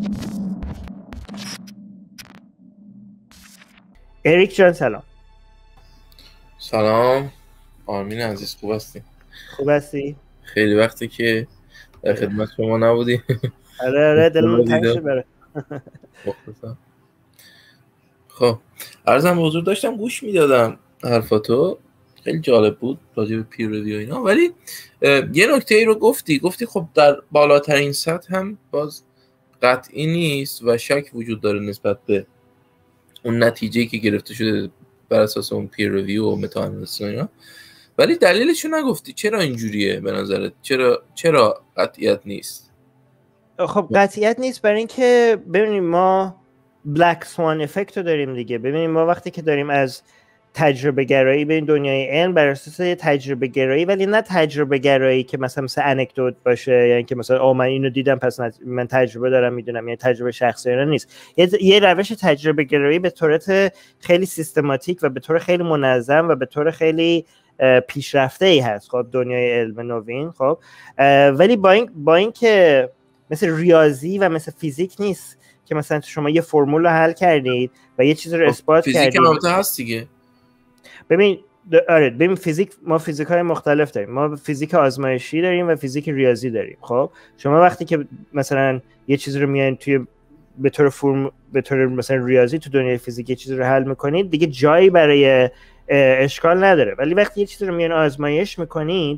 اریک جان سلام. سلام آرمین عزیز، خوب هستی؟ خوب هستی؟ خیلی وقتی که در خدمت شما نبودی. آره دلمون تنگ شد برات. مخلصم. خب عرضم به حضور داشتم گوش میدادم حرفاتو، خیلی جالب بود راجع به پیر ریویو اینا، ولی یه نکته ای رو گفتی خب در بالاترین سطح هم باز قطعی نیست و شک وجود داره نسبت به اون نتیجه‌ای که گرفته شده بر اساس اون پیر ریویو و متا آنالیسیس اینا، ولی دلیلشو نگفتی. چرا اینجوریه به نظرت؟ چرا قطعیت نیست؟ خب قطعیت نیست برای اینکه ببینیم ما بلک سوان افکت رو داریم دیگه. ببینیم ما وقتی که داریم از تجربه گرایی به این دنیای علم بر اساس تجربه گرایی، ولی نه تجربه گرایی که مثلا انکدوت باشه، یعنی که مثلا من اینو دیدم پس من تجربه دارم میدونم، یعنی تجربه شخصی نیست. یه روش تجربه گرایی به طورت خیلی سیستماتیک و به طور خیلی منظم و به طور خیلی پیشرفته ای هست خب دنیای علم نوین. خب ولی با این که مثل ریاضی و مثل فیزیک نیست که مثلا شما یه فرمول رو حل کردید و یه چیز رو اثبات کردید. فیزیک هم البته هست دیگه. ببین فیزیک، ما فیزیک‌های مختلف داریم. ما فیزیک آزمایشی داریم و فیزیک ریاضی داریم. خب شما وقتی که مثلا یه چیز رو میاین توی به طور مثلا ریاضی تو دنیای فیزیک یه چیز رو حل میکنید، دیگه جایی برای اشکال نداره. ولی وقتی یه چیز رو میاین آزمایش میکنید،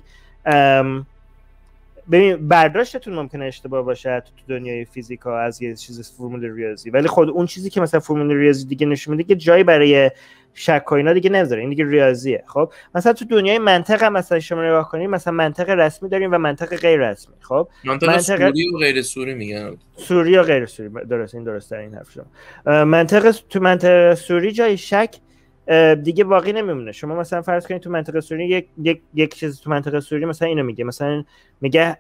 ببین برداشتتون ممکنه اشتباه باشه تو دنیای فیزیکا از یه چیز فرمول ریاضی، ولی خود اون چیزی که مثلا فرمول ریاضی دیگه نشون میده که جایی برای شک و اینا دیگه نذاره، این دیگه ریاضیه. خب مثلا تو دنیای منطق هم مثلا شما نگاه کنید، مثلا منطق رسمی داریم و منطق غیر رسمی. خب منطق سوری و غیر سوری میگن. سوری و غیر سوری، درسته، این درسته این حرف شما. منطق سوری جای شک دیگه باقی نمیمونه. شما مثلا فرض کنید تو منطق سوری یک چیز تو منطق سوری مثلا اینو میگه، مثلا میگه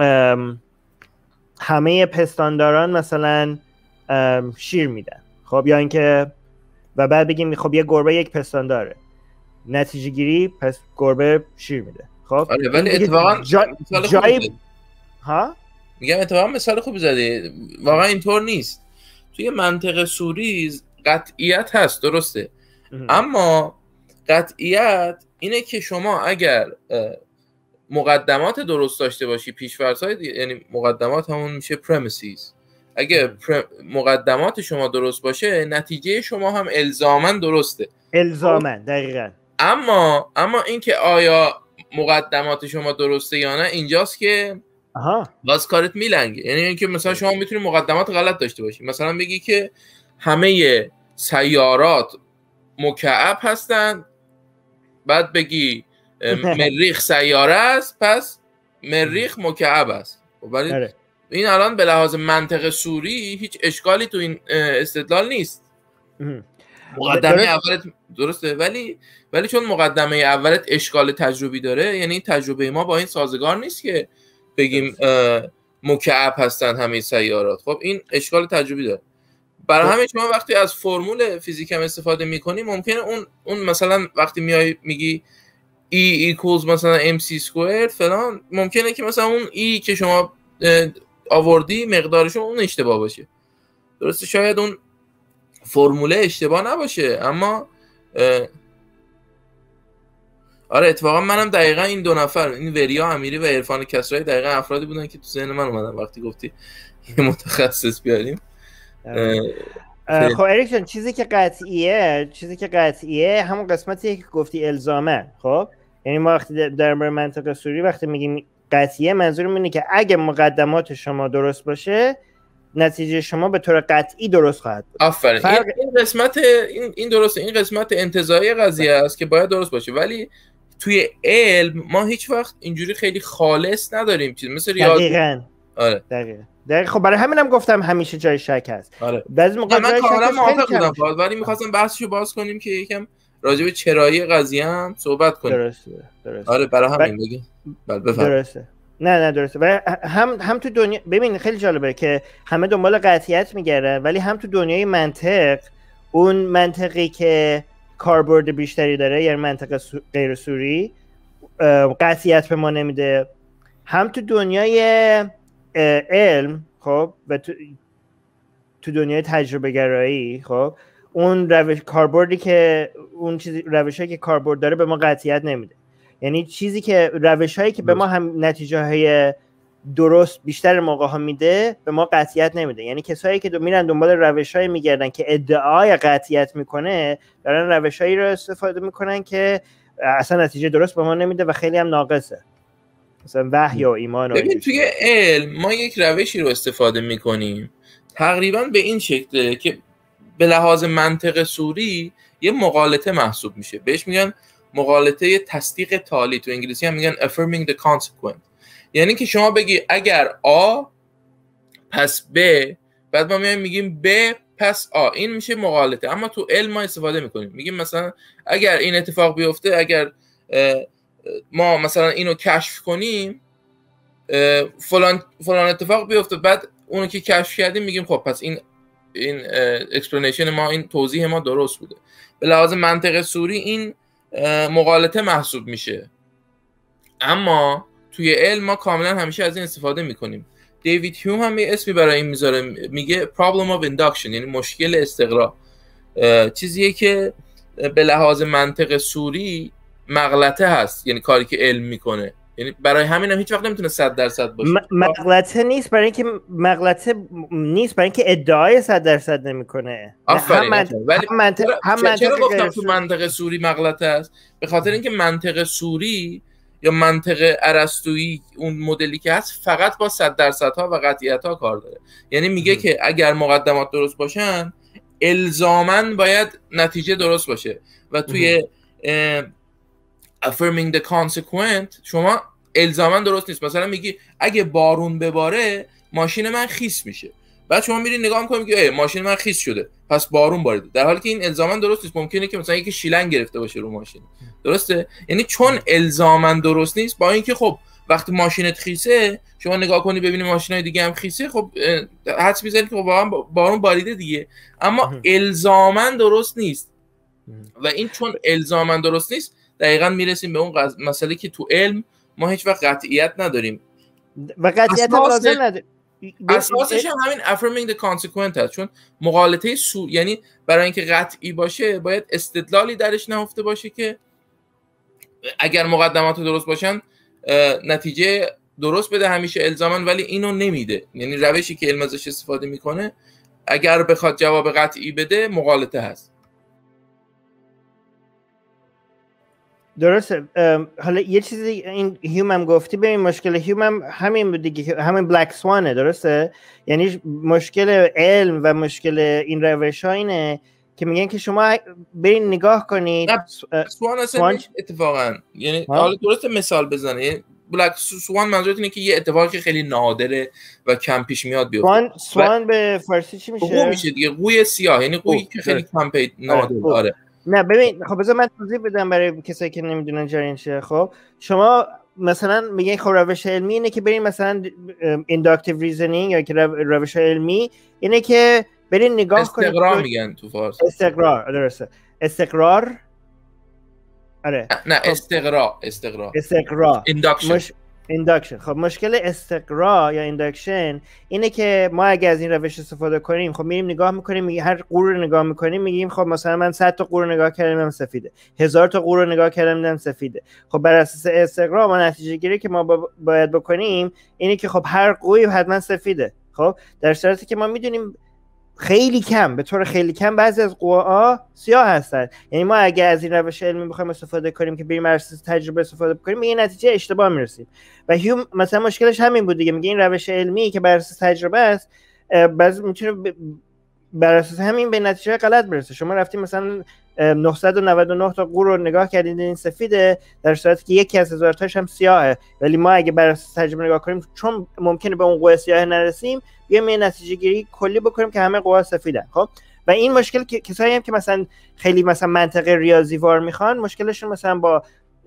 همه پستانداران مثلا شیر میدن. خب یا اینکه و بعد بگیم خب یه گربه یک پستان داره، نتیجه گیری پس گربه شیر میده. خب آره ولی اتفاقا جایی ها میگم اتفاقا مثال خوبی زدی، واقعا اینطور نیست. توی منطق سوری قطعیت هست، درسته، اما قطعیت اینه که شما اگر مقدمات درست داشته باشی، پیش‌فرض‌های، یعنی مقدمات همون میشه premises، اگر مقدمات شما درست باشه نتیجه شما هم الزاماً درسته. الزاماً دقیقاً. اما این که آیا مقدمات شما درسته یا نه، اینجاست که باز کارت میلنگه. یعنی اینکه مثلا شما میتونی مقدمات غلط داشته باشی، مثلا بگی که همه سیارات مکعب هستن، بعد بگی مریخ سیاره است پس مریخ مکعب است. ولی این الان به لحاظ منطق سوری هیچ اشکالی تو این استدلال نیست. مقدمه اولت درسته، ولی چون مقدمه اولت اشکال تجربی داره، یعنی تجربه ما با این سازگار نیست که بگیم مکعب هستن همه سیارات. خب این اشکال تجربی داره. برای همین شما وقتی از فرمول فیزیک هم استفاده میکنی، ممکنه اون مثلا وقتی میای میگی E equals مثلا mc squared فلان، ممکنه که مثلا اون E که شما آوردی مقدارشون اون اشتباه باشه. درسته، شاید اون فرموله اشتباه نباشه، اما آره اتفاقا منم دقیقا این دو نفر، این وریا امیری و عرفان کسرایی، دقیقا افرادی بودن که تو ذهن من اومدن وقتی گفتی یه متخصص بیاریم. خب اریکسون، چیزی که قطعیه همون قسمتی که گفتی الزامه. خب یعنی ما وقتی در منطق سوری وقتی میگیم قطعیه، منظورم اینه که اگه مقدمات شما درست باشه نتیجه شما به طور قطعی درست خواهد بود. آفرین. این قسمت این درسته، این قسمت انتزاعی قضیه است که باید درست باشه، ولی توی علم ما هیچ وقت اینجوری خیلی خالص نداریم چیز مثل ریاضی. دقیقاً. آره دقیقاً. خب برای همینم گفتم همیشه جای شک هست. آره. بعضی موقع من کاملا موافق بودم، ولی می‌خواستم بحثشو باز کنیم که یکم راجع به چرایی قضیه هم صحبت کنیم. درسته. آره برای همین بگیم. درسته. نه درسته. و هم تو دنیا ببین خیلی جالبه که همه دنبال قطعیت میگردن، ولی هم تو دنیای منطق، اون منطقی که کاربرد بیشتری داره، یعنی منطق غیر سوری، قطعیت به ما نمیده. هم تو دنیای علم، خب تو دنیای تجربه گرایی، خب اون کاربردی که اون چیزی روشایی که کاربرد داره به ما قطعیت نمیده. یعنی چیزی که روشایی که به ما هم نتیجه های درست بیشتر موقع ها میده به ما قطعیت نمیده. یعنی کسایی که میرن دنبال روشایی میگردن که ادعای قطعیت میکنه دارن روشایی رو استفاده میکنن که اصلا نتیجه درست به ما نمیده و خیلی هم ناقصه، مثلا وحی و ایمان. ببین توی علم ما یک روشی رو استفاده میکنیم تقریبا به این شکله که به لحاظ منطق صوری یه مغالطه محسوب میشه، بهش میگن مغالطه تصدیق تالی، تو انگلیسی هم میگن affirming the consequent. یعنی که شما بگی اگر A پس B، بعد ما میگیم B پس A، این میشه مغالطه. اما تو علم ما استفاده میکنیم، میگیم مثلا اگر این اتفاق بیفته، اگر ما مثلا اینو کشف کنیم فلان اتفاق بیفته، بعد اونو که کشف کردیم میگیم خب پس این اکسپلنیشن ما، این توضیح ما درست بوده. به لحاظ منطق صوری این مغالطه محسوب میشه. اما توی علم ما کاملا همیشه از این استفاده میکنیم. دیوید هیوم هم یه اسمی برای این میذاره، میگه problem of induction، یعنی مشکل استقرا. چیزیه که به لحاظ منطق صوری مغلطه هست، یعنی کاری که علم میکنه. یعنی برای همین هم هیچ وقت نمیتونه 100% باشه. مغلطه نیست برای اینکه ادعای 100% نمیکنه. چرا گفتم تو منطق صوری مغلطه است؟ به خاطر اینکه منطق صوری یا منطق ارسطویی، اون مدلی که هست، فقط با 100% ها و قطعیت ها کار داره. یعنی میگه که اگر مقدمات درست باشن الزاماً باید نتیجه درست باشه. و توی affirming the consequent شما الزاماً درست نیست. مثلا میگی اگه بارون بباره ماشین من خیس میشه، بعد شما میری نگاه میکنی میگی ماشین من خیس شده پس بارون باریده، در حالی که این الزاماً درست نیست. ممکنه که مثلا یکی شیلنگ گرفته باشه رو ماشین، درسته؟ یعنی چون الزاماً درست نیست، با اینکه خب وقتی ماشینت خیسه شما نگاه کنی ببینی ماشینای دیگه هم خیسه، خب حدس میزنی که واقعا بارون باریده دیگه، اما الزاماً درست نیست. و این چون الزاماً درست نیست دقیقاً میرسیم به اون مسئله که تو علم ما هیچ وقت قطعیت نداریم و قطعیت هم لازم نداریم. اساسش هم همین affirming the consequent هست، چون مغالطه یعنی برای اینکه قطعی باشه باید استدلالی درش نهفته باشه که اگر مقدمات درست باشن نتیجه درست بده همیشه الزاما، ولی اینو نمیده. یعنی روشی که علم ازش استفاده میکنه اگر بخواد جواب قطعی بده مغالطه هست. درسته. حالا یه چیزی این هیوم هم گفتی، ببین مشکل هیوم هم همین بود دیگه، همین بلک سوانه، درسته؟ یعنی مشکل علم و مشکل این روش ها اینه که میگن که شما برین نگاه کنید. سوان اصلا اتفاقا، یعنی حالا درسته مثال بزنه، یعنی بلک سوان منظورت اینه که یه اتفاقی خیلی نادره و کم پیش میاد بیفته. سوان به فارسی چی میشه؟ قو میشه دیگه، قوی سیاه، یعنی قویی که خیلی کم پیدا نادره. آره. نه ببین، خب بذار من توضیح بدم برای کسایی که نمیدونن جریان چیه. خب شما مثلا میگین خب روش علمی اینه که برین مثلا inductive reasoning یا که روش علمی اینه که برین نگاه کنید. استقرار میگن تو فارسی. استقرار، درسته. استقرار. آره. نه استقرار. induction. خب مشکل استقرا یا induction اینه که ما اگه از این روش استفاده کنیم، خب میریم نگاه میکنیم، هر قور رو نگاه میکنیم میگیم خب مثلا من 100 تا قور رو نگاه کردم هم سفیده، 1000 تا قور رو نگاه کردم هم سفیده. خب بر اساس استقرا ما نتیجه گیری که ما باید بکنیم اینه که خب هر قوری حتما سفیده. خب در صورتی که ما میدونیم خیلی کم، به طور خیلی کم بعضی از قواها سیاه هستن. یعنی ما اگه از این روش علمی بخوایم استفاده کنیم که بریم از تجربه استفاده کنیم، به این نتیجه اشتباه میرسیم. و هیوم مثلا مشکلش همین بود دیگه، میگه این روش علمی که بر اساس تجربه است بعضی میتونه بر اساس همین به نتیجه غلط برسه. شما رفتیم مثلا 999 تا قور رو نگاه کردید این سفیده، در صورتی که یکی از 1000 تاش هم سیاهه، ولی ما اگه بر اساس تجربه نگاه کنیم چون ممکنه به اون قوه سیاه نرسیم، بیایم یه نتیجه گیری کلی بکنیم که همه قوا سفیدن. خب و این مشکل که کسایی هم که مثلا خیلی مثلا منطق ریاضی وار میخوان، مشکلشون مثلا با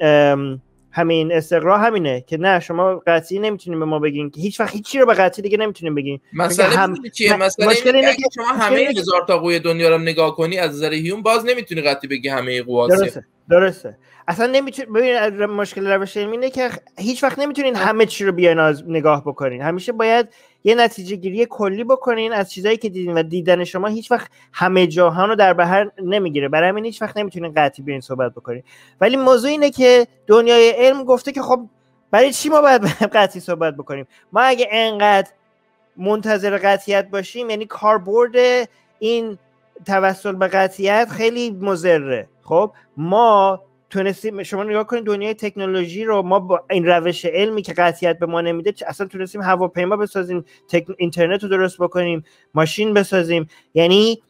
همین استقرا همینه که نه شما قطعی نمیتونین به ما بگین که هیچ وقت هیچی رو به قطعی دیگه نمیتونین بگین. مثلا چیه؟ مثلا اینه که شما همه 1000 تا قوه دنیا رو نگاه کنی از نظر هیوم باز نمیتونی قطعی بگی همه قوا. درسته. اصلا نمیتونین. ببین مشکل روش علمی اینه که هیچ وقت نمیتونین همه چی رو بیان نگاه بکنین. همیشه باید یه نتیجه گیری کلی بکنین از چیزایی که دیدین و دیدن شما هیچ وقت همه جاهان رو در بر نمیگیره، برای همین هیچ وقت نمیتونین قطعی بیاین صحبت بکنین. ولی موضوع اینه که دنیای علم گفته که خب برای چی ما باید قطعی صحبت بکنیم؟ ما اگه انقدر منتظر قطعیت باشیم، یعنی کاربرد این توسل به قطعیت خیلی مضره. خب ما تونستیم، شما نگاه کنید دنیای تکنولوژی رو، ما با این روش علمی که قطعیت به ما نمیده اصلا تونستیم هواپیما بسازیم، اینترنت رو درست بکنیم، ماشین بسازیم. یعنی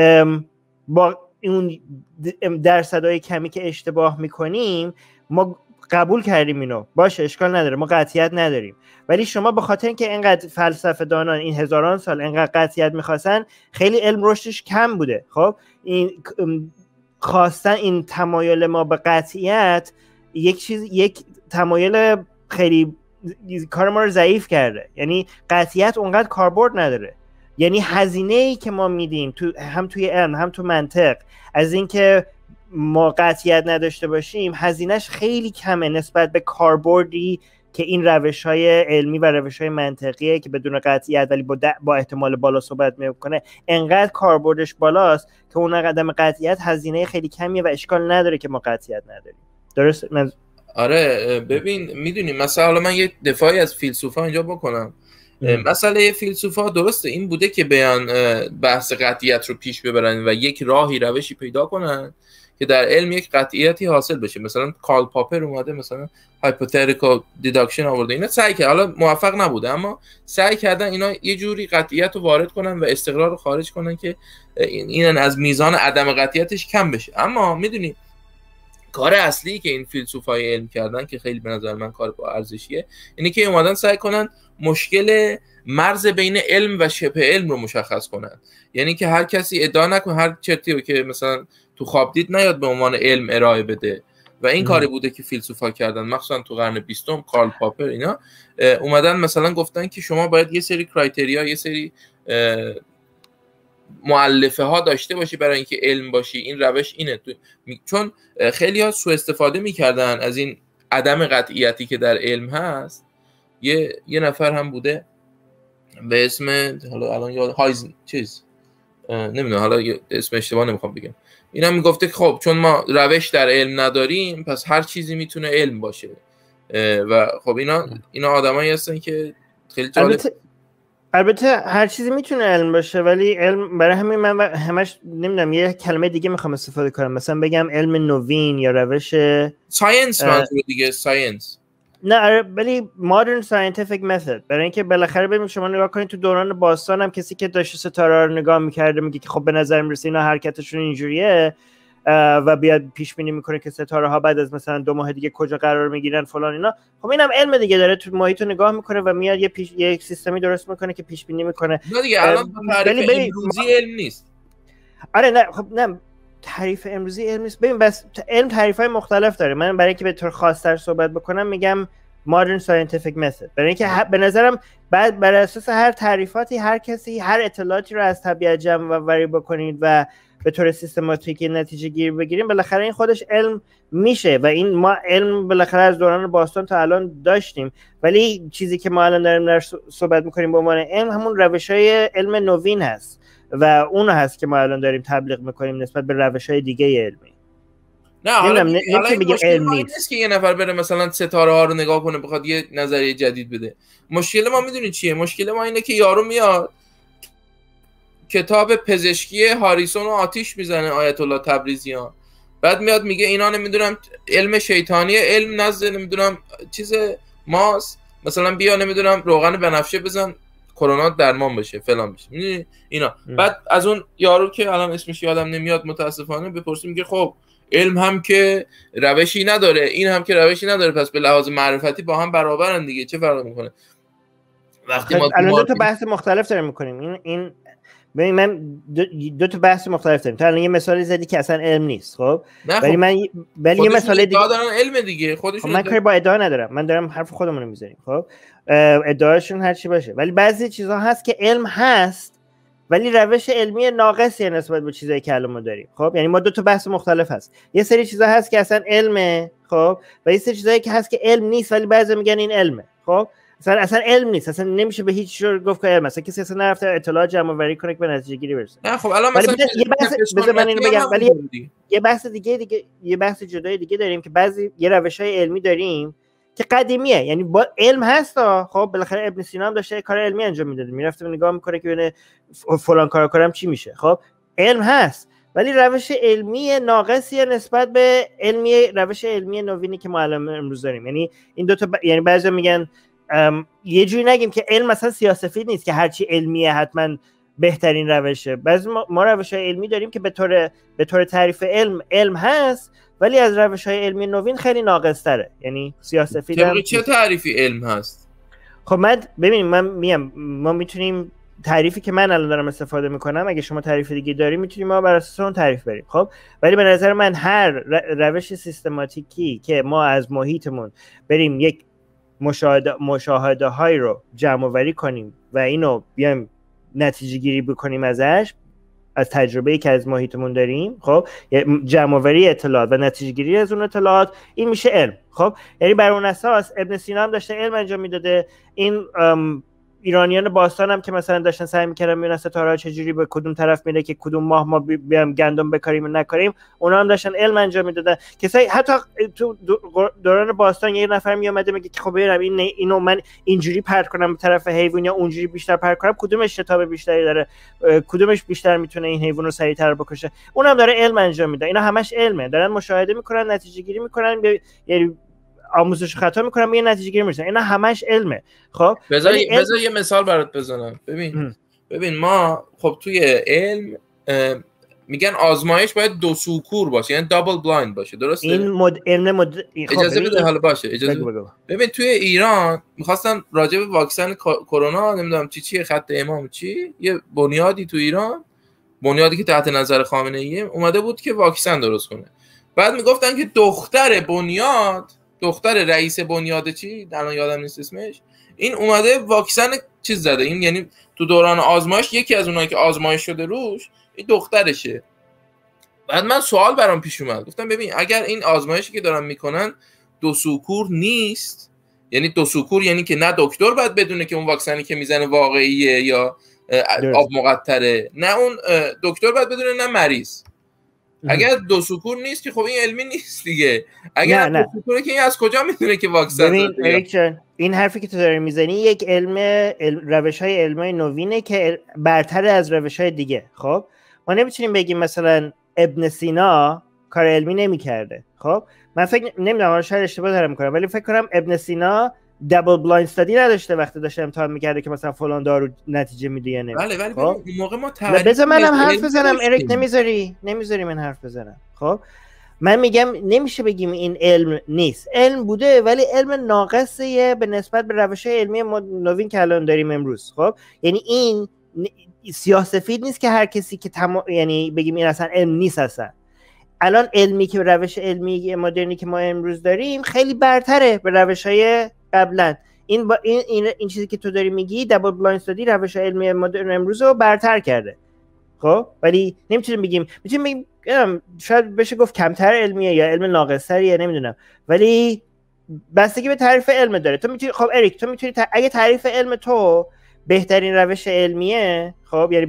با اون درصدهای کمی که اشتباه میکنیم ما قبول کردیم اینو، باشه اشکال نداره، ما قطعیت نداریم. ولی شما به خاطر اینکه اینقدر فلسفه دانان این هزاران سال اینقدر قطعیت میخواستن، خیلی علم رشدش کم بوده. خب این خواستن این تمایل ما به قطعیت یک تمایل خیلی کار ما رو ضعیف کرده. یعنی قطعیت اونقدر کاربرد نداره. یعنی هزینه‌ای که ما میدیم هم توی علم هم تو منطق از اینکه ما قطعیت نداشته باشیم، هزینهش خیلی کمه نسبت به کاربردی که این روش‌های علمی و روش‌های منطقیه که بدون قطعیت ولی با احتمال بالا صحبت میکنه، انقدر کاربردش بالاست که اون قدم قطعیت هزینه خیلی کمیه و اشکال نداره که ما قطعیت نداریم. درست؟ آره ببین میدونی مثلا حالا من یه دفاعی از فیلسوفا اینجا بکنم. مسئله فیلسوفا درسته این بوده که بیان بحث قطعیت رو پیش ببرن و یک راهی روشی پیدا کنن که در علم یک قطعیتی حاصل بشه. مثلا کارل پاپر اومده مثلا هایپوتتیکال دیداکشن آورده، اینا سعی کرد، حالا موفق نبوده اما سعی کردن اینا یه جوری قطعیت رو وارد کنن و استقرار رو خارج کنن که این از میزان عدم قطعیتش کم بشه. اما میدونی کار اصلی که این فیلسوفای علم کردن که خیلی به نظر من کار با ارزشیه، اینه که اومدن سعی کنن مشکل مرز بین علم و شبه علم رو مشخص کنن. یعنی که هر کسی ادعا نکنه هر چرتی رو که مثلا تو خواب دید نیاد به عنوان علم ارائه بده و این کاری بوده که فیلسوفا کردن، مخصوصا تو قرن 20 کارل پاپر اینا اومدن مثلا گفتن که شما باید یه سری کرایتریا، یه سری مؤلفه ها داشته باشی برای اینکه علم باشی. این روش اینه، چون خیلی ها سوء استفاده میکردن از این عدم قطعیتی که در علم هست. یه نفر هم بوده به اسم حالا الان یاد نمیدونم، حالا اسم اشتباه نمیخوام بگم، اینا میگفته که خب چون ما روش در علم نداریم پس هر چیزی میتونه علم باشه و خب اینا آدمایی هستن که خیلی جالب. البته هر چیزی میتونه علم باشه ولی علم، برای همین من همش نمیدونم یه کلمه دیگه میخوام استفاده کنم، مثلا بگم علم نوین یا روش ساینس منظور دیگه ساینس نه، ولی modern scientific method. برای اینکه بالاخره ببین شما نگاه کنید تو دوران باستان هم کسی که داشته ستاره رو نگاه میکرده میگه که خب به نظر میرسه اینا حرکتشون اینجوریه و بیاد پیش بینی میکنه که ستاره ها بعد از مثلا 2 ماه دیگه کجا قرار میگیرن فلان اینا. خب اینم علم دیگه، داره تو محیط رو نگاه میکنه و میاد یه سیستمی درست میکنه که پیش بینی میکنه. نه دیگه الان تعریف امروزی علم نیست. آره نه خب نه تعریف امروزی علم نیست. ببین بس علم تعریفای مختلف داره. من برای اینکه به طور خاص‌تر صحبت بکنم میگم modern scientific method. برای اینکه به نظرم بعد بر اساس هر تعریفاتی هر کسی هر اطلاعاتی رو از طبیعت جمع آوری بکنید و به طور سیستماتیک نتیجه گیری بگیریم، بالاخره این خودش علم میشه و این ما علم بالاخره از دوران باستان تا الان داشتیم. ولی چیزی که ما الان داریم صحبت میکنیم به عنوان علم همون روش‌های علم نوین هست و اون هست که ما الان داریم تبلیغ میکنیم نسبت به روش‌های دیگه علمی. نه حالا بگیم علم نیست که یه نفر بره مثلا ستاره ها رو نگاه کنه بخواد یه نظریه جدید بده. مشکل ما میدونی چیه؟ مشکل ما اینه که یارو میاد کتاب پزشکی هاریسون رو آتیش میزنه، آیت الله تبریزیان، بعد میاد میگه اینا نمیدونم علم شیطانیه، علم نزد نمیدونم چیز ماست، مثلا بیا نمیدونم روغن بنفشه بزن کرونا درمان بشه فلان بشه، میدونی اینا. بعد از اون یارو که الان اسمش یادم نمیاد متاسفانه بپرسیم میگه خب علم هم که روشی نداره این هم که روشی نداره پس به لحاظ معرفتی با هم برابرن دیگه، چه فرق میکنه؟ وقتی ما الان دو تا بحث مختلف داریم میکنیم. این ببین من دو تا بحث مختلف داریم. تو الان یه مثالی زدی که اصلا علم نیست، خب ولی یه مثال دیگه دارن علم دیگه خودشون. من کاری با ادعا ندارم، من دارم حرف خودمون رو میذاریم. خب ادعاشون هر چی باشه، ولی بعضی چیزا هست که علم هست ولی روش علمی ناقصی نسبت به چیزایی که الان ما داریم. خب یعنی ما دو تا بحث مختلف هست. یه سری چیزا هست که اصلا علمه، خب و یه سری چیزایی که هست که علم نیست ولی بعضی میگن این علمه. خب اصلا علم نیست، اصلا نمیشه به هیچ جور گفت که علم. مثلا کسی اصلا نرفته اطلاعات جمع آوری کنه که به نتیجه گیری برسه. نه خب الان مثلا یه بحث بذار من اینو بگم، ولی یه بحث دیگه یه بحث جدای دیگه داریم که بعضی یه روش‌های علمی داریم که قدیمیه، یعنی با علم هستا. خب بالاخره ابن سینا هم داشته کار علمی انجام میداده، میرفته نگاه میکنه که ببینه فلان کارو کنم چی میشه. خب علم هست، ولی روش علمی ناقصیه نسبت به روش علمی نوینی که ما الان امروز داریم. یعنی این دو تا یعنی بعضیا میگن یه جوری نگیم که علم مثلا سیاه‌سفید نیست که هرچی علمیه حتما بهترین روشه. بعضی ما روش‌های علمی داریم که به طور تعریف علم هست، ولی از روش‌های علمی نوین خیلی ناقص‌تره. یعنی سیاه‌سفید هم چه تعریفی علم هست؟ خب ما میتونیم تعریفی که من الان دارم استفاده میکنم، اگه شما تعریف دیگه داری میتونیم ما بر اساس اون تعریف بریم. خب ولی به نظر من هر روش سیستماتیکی که ما از محیطمون بریم یک مشاهده های رو جمع آوری کنیم و اینو بیایم نتیجه گیری بکنیم ازش، از تجربه‌ای که از محیطمون داریم، خب جمع آوری اطلاعات و نتیجه گیری از اون اطلاعات، این میشه علم. خب یعنی بر اون اساس ابن سینا هم داشته علم انجام میداده. این ایرانیان باستان هم که مثلا داشتن سعی می‌کردن ببینن ستاره‌ها چجوری به کدوم طرف میره که کدوم ماه ما بیام گندم بکاریم و نکاریم، اونا هم داشتن علم انجام میدادن. کسایی حتی تو دوران باستان یه نفر میومده میگه خب برم اینو من اینجوری پرت کنم به طرف حیوان یا اونجوری بیشتر پرت کنم، کدومش شتاب بیشتری داره، کدومش بیشتر میتونه این حیوان رو سریعتر بکشه، اونم داره علم انجام میده. اینا همش علمه، دارن مشاهده میکنن، نتیجه گیری میکنن، یعنی آموزش خطا میکنم به یه نتیجه گیری میرسن. اینا همش علمه. خب بذار یه مثال برات بزنم. ببین ما خب توی علم میگن آزمایش باید دو سوکور باشه، یعنی دابل بلایند باشه، درسته؟ این اجازه بده حالا باشه، اجازه بده. ببین توی ایران میخواستن راجع به واکسن کرونا نمیدونم چی خط امام چی یه بنیادی تو ایران، بنیادی که تحت نظر خامنه ای اومده بود که واکسن درست کنه. بعد میگفتن که دختر رئیس بنیاد چی الان یادم نیست اسمش، این اومده واکسن چیز زده. این یعنی تو دوران آزمایش یکی از اونایی که آزمایش شده روش این دخترشه. بعد من سوال برام پیش اومد، گفتم ببین اگر این آزمایشی که دارن میکنن دو سوکور نیست، یعنی دو سوکور یعنی که نه دکتر باید بدونه که اون واکسنی که میزنه واقعیه یا آب مقطره، نه اون دکتر باید بدونه نه مریض. اگر دو سکور نیست که خب این علمی نیست دیگه. اگر دو سکوره که این از کجا میدونه که واکسن داره؟ این حرفی که تو داری میزنی یک روش‌های علمی نوینه که برتر از روش‌های دیگه. خب ما نمیتونیم بگیم مثلا ابن سینا کار علمی نمی‌کرده. خب من فکر نمیدونم، شاید اشتباه دارم می‌کنم، ولی فکر کنم ابن سینا دابل بلایند استادی نداشته وقتی داشته امتحان می‌کرده که مثلا فلان دارو نتیجه میده یا نه. بله خب؟ اون موقع ما تعریف بذار منم حرف بزنم. اریک نمیذاری من حرف بزنم. خب من میگم نمیشه بگیم این علم نیست، علم بوده ولی علم ناقصه به نسبت به روش‌های علمی نوین که الان داریم امروز. خب یعنی این سیاه‌سفید نیست که هر کسی که یعنی بگیم این اصلا علم نیست. اصلا الان علمی که روش علمی مدرنی که ما امروز داریم خیلی برتره به روش‌های قبلا. این چیزی که تو داری میگی دابل بلایند استادی روش علمی مدرن امروز رو برتر کرده. خب ولی نمیتونیم بگیم شاید بشه گفت کمتر علمیه یا علم ناقص‌تریه، نمیدونم، ولی بستگی به تعریف علم داره. تو میتونی خب اریک تو میتونی اگه تعریف علم تو بهترین روش علمیه، خب یعنی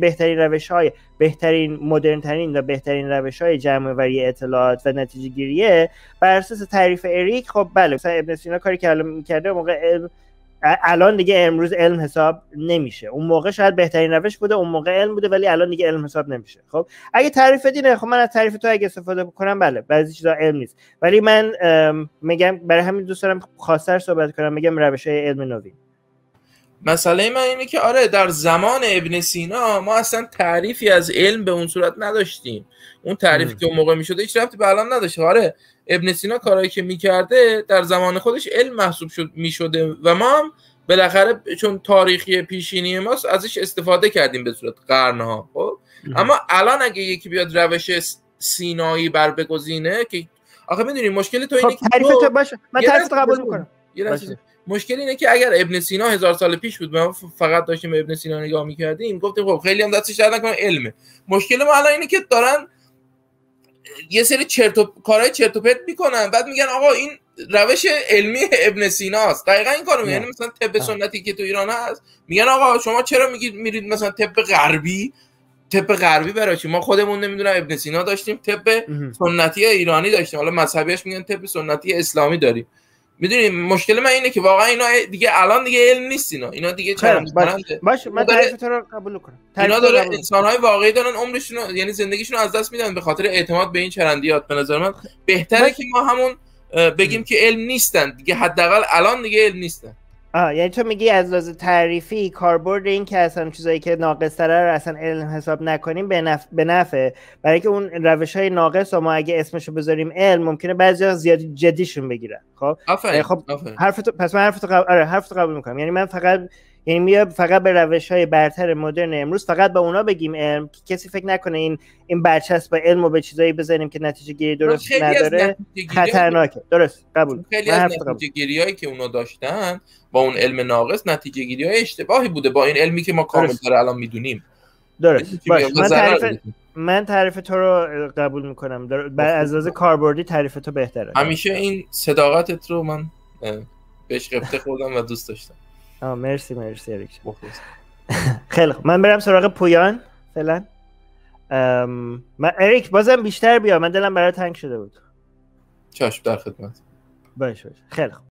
بهترین مدرن ترین و بهترین روش‌های جمع آوری اطلاعات و نتیجه گیریه بر اساس تعریف اریک، خب بله مثلا ابن سینا کاری که الان می‌کرده موقع علم الان دیگه امروز علم حساب نمیشه. اون موقع شاید بهترین روش بوده، اون موقع علم بوده، ولی الان دیگه علم حساب نمیشه. خب اگه تعریف دینه، خب من از تعریف تو اگه استفاده بکنم بله بعضی چیزا علم نیست، ولی من میگم برای همین دوست دارم خاص‌تر صحبت کنم، میگم روش‌های علم نوین. مسئله من اینه که آره در زمان ابن سینا ما اصلا تعریفی از علم به اون صورت نداشتیم. اون تعریفی که اون موقع میشده هیچ ربطی به الان نداشته. آره ابن سینا کارهایی که میکرده در زمان خودش علم محسوب میشده و ما هم بالاخره چون تاریخی پیشینی ماست ازش استفاده کردیم به صورت قرنها. خب اما الان اگه یکی بیاد روش سینایی بر بگزینه که آخه میدونی مشکل تو اینه که تعریف تو باشه، من تعریف قبول میکنم. مشکل اینه که اگر ابن سینا 1000 سال پیش بود ما فقط داشتیم به ابن سینا نگاه می‌کردیم گفتیم خب خیلی هم دستش درد نکنه علمه. مشکل ما الان اینه که دارن یه سری کارهای چرت و پرت میکنن، بعد میگن آقا این روش علمی ابن سیناست. دقیقاً این کارو میگن. مثلا طب سنتی که تو ایران هست میگن آقا شما چرا میرید مثلا طب غربی برای چی؟ ما خودمون نمیدونم ابن سینا داشتیم، طب سنتی ایرانی داشتیم، حالا مذهبیش میگن طب سنتی اسلامی داریم. میدونیم مشکل من اینه که واقعا اینا دیگه الان دیگه علم نیست، اینا دیگه چرندیده. باشه من تعریف تو رو قبول کنم. اینا داره انسان‌های واقعی دارن عمرشون یعنی زندگیشون رو از دست میدن به خاطر اعتماد به این چرندیات. به نظر من بهتره که ما همون بگیم که علم نیستن دیگه، حداقل الان دیگه علم نیستن. یعنی تو میگی از لحاظ تعریفی کاربرد این که اصلا چیزایی که ناقص‌تره رو اصلا علم حساب نکنیم به نفعه، برای که اون روش‌های ناقص رو ما اگه اسمشو بذاریم علم ممکنه بعضیا زیاد جدیشون بگیرن. خب خب پس من حرف تو قبول میکنم. یعنی من فقط به روش‌های برتر مدرن امروز فقط به اونا بگیم علم، کسی فکر نکنه این برچسب علم رو به چیزایی بزنیم که نتیجه گیری درست نداره خطرناکه. درست قبول. خیلی از نتیجه گیریایی که اونا داشتن با اون علم ناقص نتیجه گیری‌های اشتباهی بوده با این علمی که ما کامل‌تر الان میدونیم. درست. من تعریف تو رو قبول میکنم. از لحاظ کاربردی تعریف تو بهتره. همیشه این صداقتت رو من بهش قبطه خوردم و دوست داشتم. مرسی اریک. خیلی خوب، من برم سراغ پویان فعلا. من اریک بازم بیشتر بیا، من دلم برای تنگ شده بود. چشم در خدمت. باشه خیلی خوب.